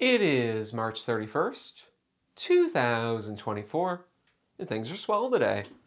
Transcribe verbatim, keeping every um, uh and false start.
It is March thirty-first, two thousand twenty-four, and things are swell today.